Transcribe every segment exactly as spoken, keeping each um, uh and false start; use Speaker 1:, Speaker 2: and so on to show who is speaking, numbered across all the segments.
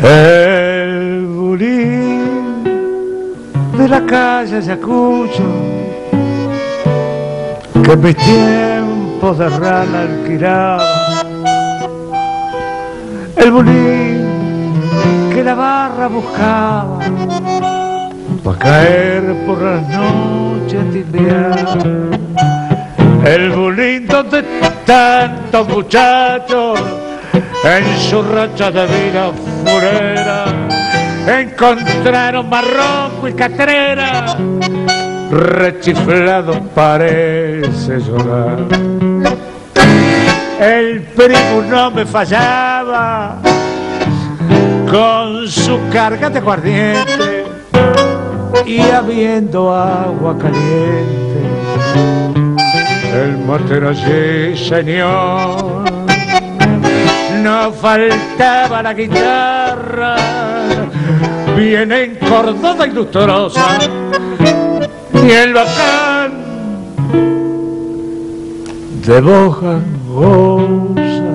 Speaker 1: El bulín de la calle Ayacucho, que en mis tiempos de rana alquilaba. El bulín que la barra buscaba pa' caer por las noches tibias. El bulín donde tantos muchachos en su racha de vida furera encontraron marroco y catrera, rechiflado parece llorar. El primo no me fallaba con su carga de aguardiente, y habiendo agua caliente, el matero allí, señor. No faltaba la guitarra, bien encordada y lustrosa, y el bacán de voz gangosa,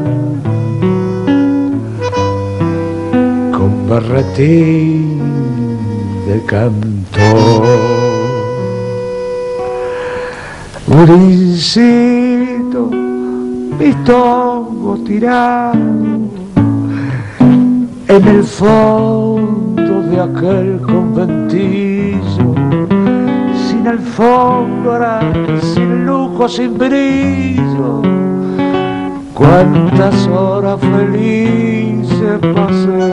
Speaker 1: con barretín de cantor. Bulincito, pistongo tirado en el fondo de aquel conventillo, sin alfombra, sin lujo, sin brillo. Cuántas horas felices pasé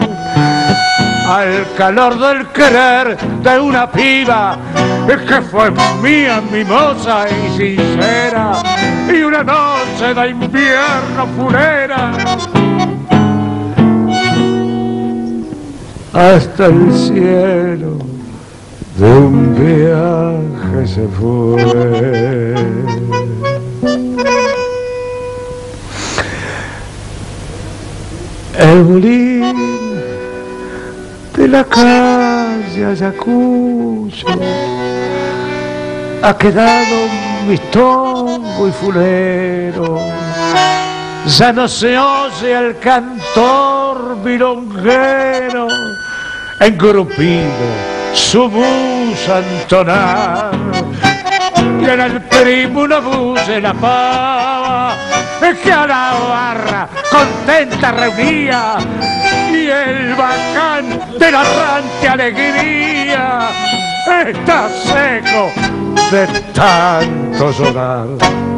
Speaker 1: al calor del querer de una piba que fue mía, mimosa y sincera, y una noche de invierno fulera. Hasta el cielo de un viaje se fue. El bulín de la calle Ayacucho ha quedado mistongo y fulero. Ya no se oye al cantor milonguero engrupido su buza entonar, y en el primo una buce la pava que a la barra contenta reunía, y el bacán de la errante alegría está seco de tanto llorar.